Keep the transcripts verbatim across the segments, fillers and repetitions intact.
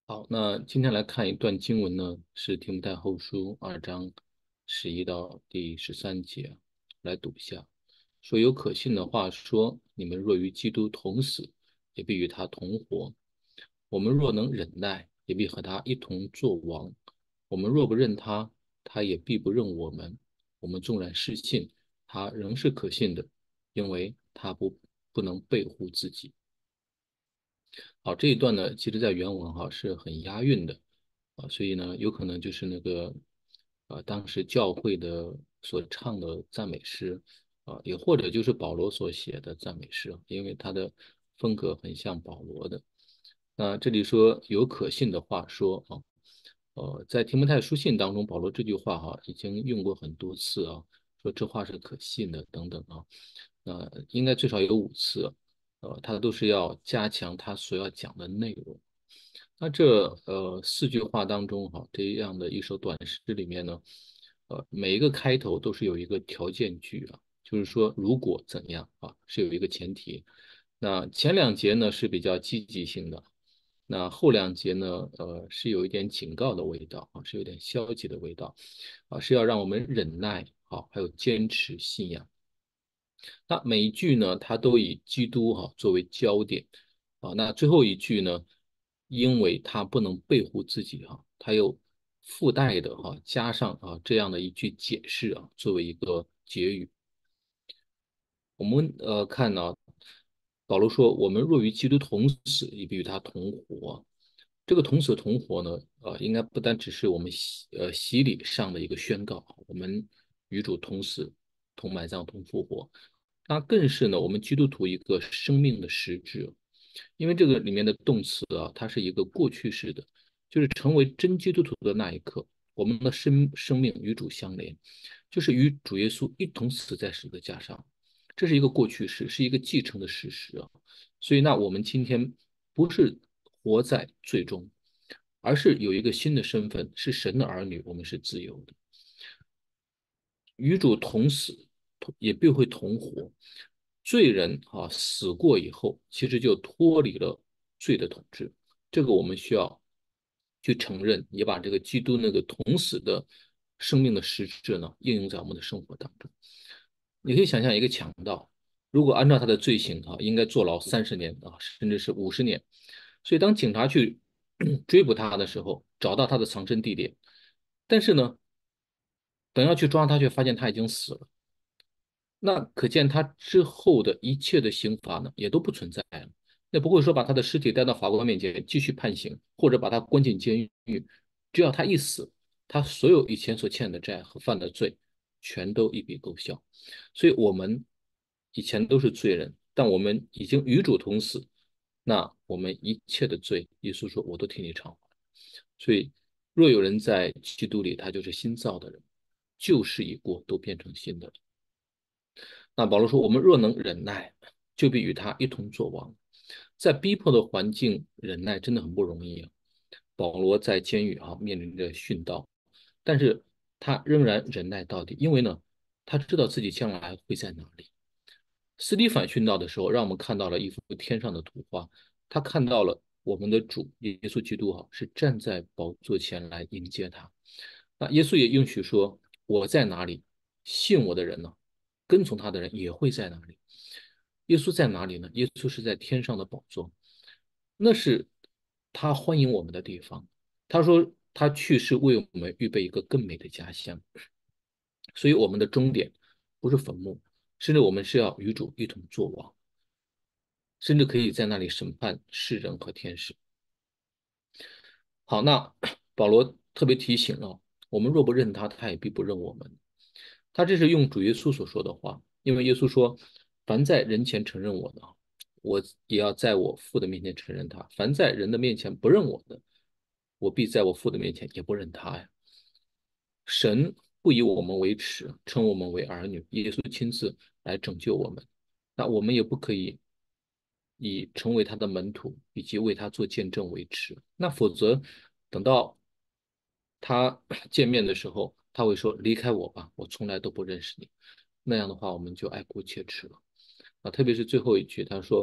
好，那今天来看一段经文呢，是提摩太后书二章十一到第十三节，来读一下。说有可信的话说，你们若与基督同死，也必与他同活。我们若能忍耐，也必和他一同作王。我们若不认他，他也必不认我们。我们纵然失信，他仍是可信的，因为他不不能背乎自己。好，这一段呢，其实在原文哈是很押韵的啊，所以呢，有可能就是那个呃当时教会的所唱的赞美诗啊，也或者就是保罗所写的赞美诗，因为他的风格很像保罗的。那这里说有可信的话说啊，呃，在提摩太书信当中，保罗这句话哈已经用过很多次啊，说这话是可信的等等啊，那应该最少有五次。呃，他都是要加强他所要讲的内容。那这呃四句话当中，哈，这样的一首短诗里面呢，呃，每一个开头都是有一个条件句啊，就是说如果怎样啊，是有一个前提。那前两节呢是比较积极性的，那后两节呢，呃，是有一点警告的味道啊，是有点消极的味道啊，是要让我们忍耐啊，还有坚持信仰。那每一句呢，它都以基督哈、作为焦点啊。那最后一句呢，因为它不能背乎自己哈、它又附带的哈、加上啊这样的一句解释啊，作为一个结语。我们呃看呢，保罗说：“我们若与基督同死，也必与他同活。”这个同死同活呢，呃，应该不单只是我们洗呃洗礼上的一个宣告，我们与主同死、同埋葬、同复活。那更是呢，我们基督徒一个生命的实质，因为这个里面的动词啊，它是一个过去式的，就是成为真基督徒的那一刻，我们的生生命与主相连，就是与主耶稣一同死在十字架上，这是一个过去式，是一个继承的事实啊。所以，那我们今天不是活在最终，而是有一个新的身份，是神的儿女，我们是自由的。与主同死，也必会同活。罪人啊，死过以后，其实就脱离了罪的统治。这个我们需要去承认，也把这个基督那个同死的生命的实质呢，应用在我们的生活当中。你可以想象一个强盗，如果按照他的罪行啊，应该坐牢三十年啊，甚至是五十年。所以当警察去追捕他的时候，找到他的藏身地点，但是呢，等要去抓他，却发现他已经死了。那可见他之后的一切的刑罚呢，也都不存在了。那不会说把他的尸体带到法官面前继续判刑，或者把他关进监狱。只要他一死，他所有以前所欠的债和犯的罪，全都一笔勾销。所以我们以前都是罪人，但我们已经与主同死。那我们一切的罪，耶稣说我都替你偿还。所以，若有人在基督里，他就是新造的人，旧事已过，都变成新的了。那保罗说：“我们若能忍耐，就必与他一同作王。”在逼迫的环境忍耐真的很不容易啊。保罗在监狱啊面临着殉道，但是他仍然忍耐到底，因为呢，他知道自己将来会在哪里。斯蒂凡殉道的时候，让我们看到了一幅天上的图画，他看到了我们的主耶稣基督哈是站在宝座前来迎接他。那耶稣也应许说：“我在哪里，信我的人呢，跟从他的人也会在哪里。”耶稣在哪里呢？耶稣是在天上的宝座，那是他欢迎我们的地方。他说他去是为我们预备一个更美的家乡，所以我们的终点不是坟墓，甚至我们是要与主一同作王，甚至可以在那里审判世人和天使。好，那保罗特别提醒了我们，若不认他，他也必不认我们。他这是用主耶稣所说的话，因为耶稣说：“凡在人前承认我的，我也要在我父的面前承认他；凡在人的面前不认我的，我必在我父的面前也不认他呀。”神不以我们为耻，称我们为儿女。耶稣亲自来拯救我们，那我们也不可以以成为他的门徒以及为他做见证为耻。那否则，等到他见面的时候，他会说：“离开我吧，我从来都不认识你。”那样的话，我们就爱过切齿了啊。特别是最后一句，他说：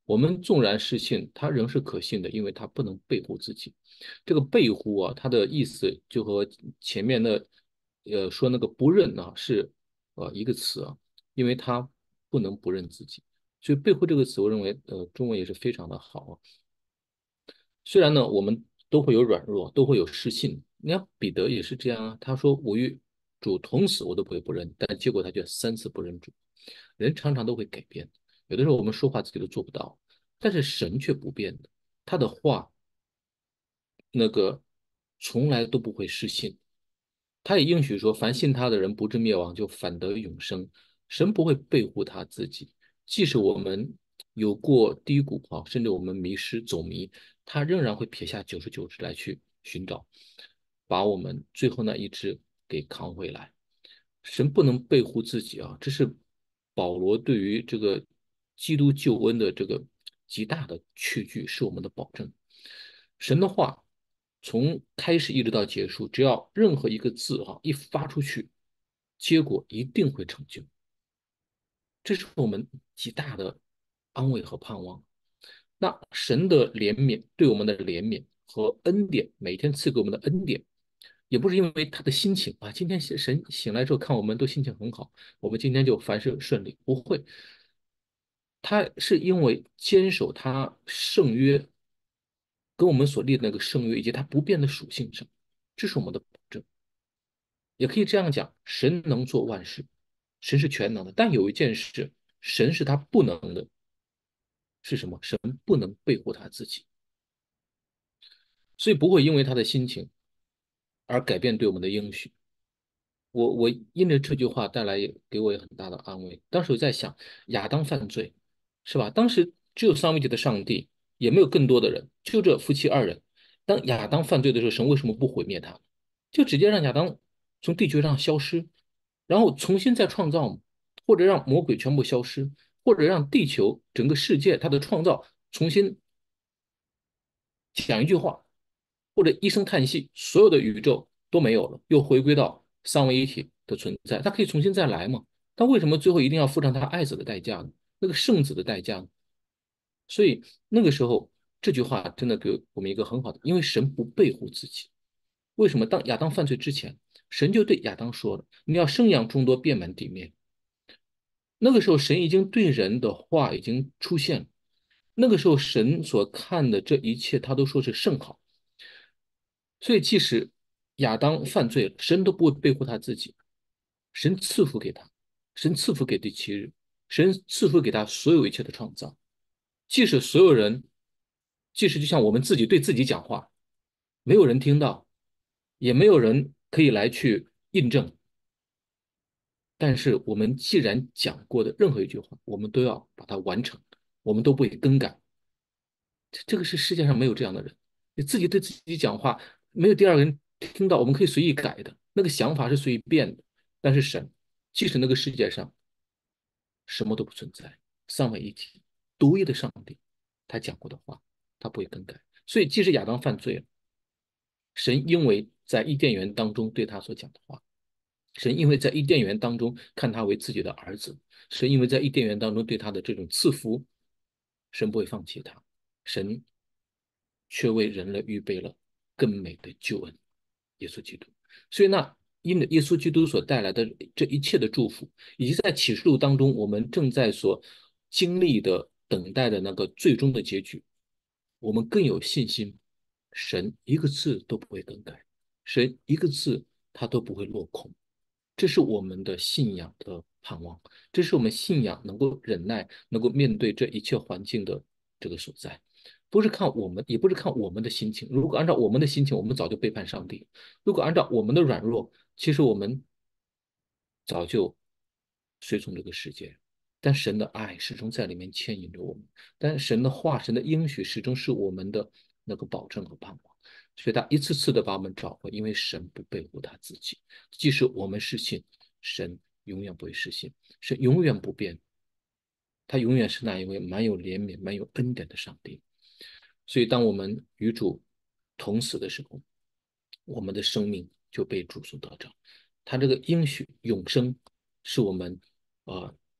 我们纵然是信，它仍是可信的，因为它不能背乎自己。这个背乎啊，它的意思就和前面的呃说那个不认啊是呃一个词啊，因为它不能不认自己。所以背乎这个词，我认为呃中文也是非常的好啊。虽然呢，我们都会有软弱，都会有失信。你看彼得也是这样啊，他说我与主同死，我都不会不认，但结果他却三次不认主。人常常都会改变，有的时候我们说话自己都做不到，但是神却不变的，他的话那个从来都不会失信。他也应许说，凡信他的人不至灭亡，就反得永生。神不会背负他自己，即使我们有过低谷啊，甚至我们迷失走迷，他仍然会撇下九十九只来去寻找，把我们最后那一只给扛回来。神不能背负自己啊，这是保罗对于这个基督救恩的这个极大的确据，是我们的保证。神的话从开始一直到结束，只要任何一个字哈、一发出去，结果一定会成就，这是我们极大的安慰和盼望。那神的怜悯对我们的怜悯和恩典，每天赐给我们的恩典，也不是因为他的心情啊，今天神醒来之后看我们都心情很好，我们今天就凡事顺利，不会，他是因为坚守他圣约跟我们所立的那个圣约以及他不变的属性上，这是我们的保证。也可以这样讲，神能做万事，神是全能的，但有一件事，神是他不能的，是什么？神不能背负他自己，所以不会因为他的心情而改变对我们的应许。我我因着这句话带来给我也很大的安慰。当时我在想，亚当犯罪，是吧？当时只有三位一体的上帝，也没有更多的人，就这夫妻二人。当亚当犯罪的时候，神为什么不毁灭他？就直接让亚当从地球上消失，然后重新再创造，或者让魔鬼全部消失，或者让地球整个世界它的创造重新讲一句话，或者一声叹息，所有的宇宙都没有了，又回归到三位一体的存在，它可以重新再来嘛？但为什么最后一定要付上他爱子的代价呢？那个圣子的代价呢？所以那个时候，这句话真的给我们一个很好的，因为神不背负自己。为什么？当亚当犯罪之前，神就对亚当说了：“你要生养众多，遍满地面。”那个时候，神已经对人的话已经出现了。那个时候，神所看的这一切，他都说是甚好。所以，即使亚当犯罪了，神都不会背负他自己，神赐福给他，神赐福给第七日，神赐福给他所有一切的创造。即使所有人，即使就像我们自己对自己讲话，没有人听到，也没有人可以来去印证，但是我们既然讲过的任何一句话，我们都要把它完成，我们都不会更改。这个是世界上没有这样的人，你自己对自己讲话，没有第二个人听到，我们可以随意改的，那个想法是随意变的。但是神，即使那个世界上什么都不存在，三位一体，独一的上帝，他讲过的话，他不会更改。所以，即使亚当犯罪了，神因为在伊甸园当中对他所讲的话，神因为在伊甸园当中看他为自己的儿子，神因为在伊甸园当中对他的这种赐福，神不会放弃他，神却为人类预备了更美的救恩，耶稣基督。所以那因着耶稣基督所带来的这一切的祝福，以及在启示录当中我们正在所经历的、等待的那个最终的结局，我们更有信心，神一个字都不会更改，神一个字他都不会落空。这是我们的信仰的盼望，这是我们信仰能够忍耐、能够面对这一切环境的这个所在。不是看我们，也不是看我们的心情。如果按照我们的心情，我们早就背叛上帝；如果按照我们的软弱，其实我们早就随从这个世界。但神的爱始终在里面牵引着我们，但神的话、神的应许始终是我们的那个保证和盼望。所以他一次次的把我们找回，因为神不背负他自己。即使我们失信，神永远不会失信，神永远不变，他永远是那一位满有怜悯、满有恩典的上帝。所以，当我们与主同死的时候，我们的生命就被主所得着。他这个应许永生，是我们呃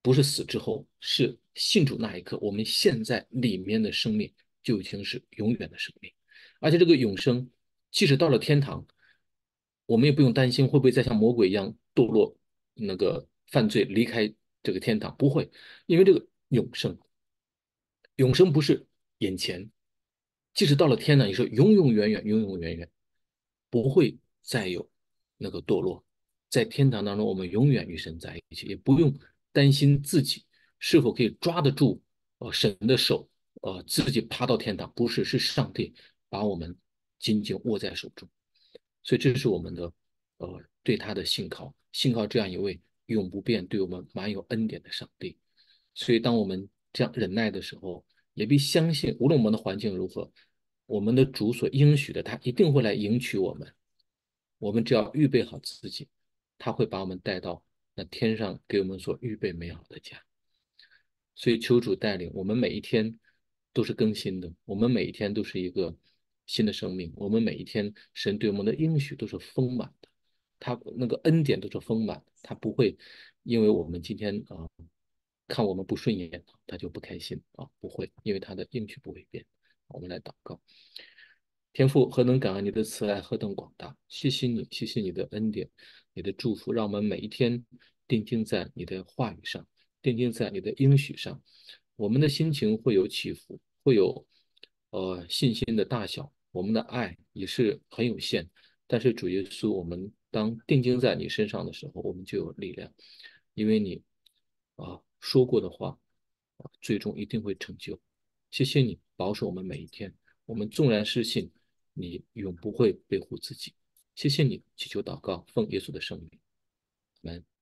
不是死之后，是信主那一刻，我们现在里面的生命就已经是永远的生命，而且这个永生，即使到了天堂，我们也不用担心会不会再像魔鬼一样堕落，那个犯罪离开这个天堂，不会，因为这个永生，永生不是眼前，即使到了天堂，也是永永远远、永永远远，不会再有那个堕落。在天堂当中，我们永远与神在一起，也不用担心自己是否可以抓得住呃神的手，呃自己爬到天堂。不是，是上帝把我们紧紧握在手中。所以这是我们的呃对他的信靠，信靠这样一位永不变、对我们满有恩典的上帝。所以当我们这样忍耐的时候，也必相信，无论我们的环境如何，我们的主所应许的，他一定会来迎娶我们。我们只要预备好自己，他会把我们带到那天上给我们所预备美好的家。所以求主带领我们每一天都是更新的，我们每一天都是一个新的生命，我们每一天神对我们的应许都是丰满的，他那个恩典都是丰满的，他不会因为我们今天啊、呃看我们不顺眼，他就不开心啊，不会，因为他的应许不会变。我们来祷告。天父，何等感恩你的慈爱，何等广大！谢谢你，谢谢你的恩典，你的祝福，让我们每一天定睛在你的话语上，定睛在你的应许上。我们的心情会有起伏，会有呃信心的大小，我们的爱也是很有限。但是主耶稣，我们当定睛在你身上的时候，我们就有力量，因为你啊、说过的话，啊最终一定会成就。谢谢你保守我们每一天。我们纵然失信，你永不会背负自己。谢谢你，祈求祷告，奉耶稣的圣名，阿门。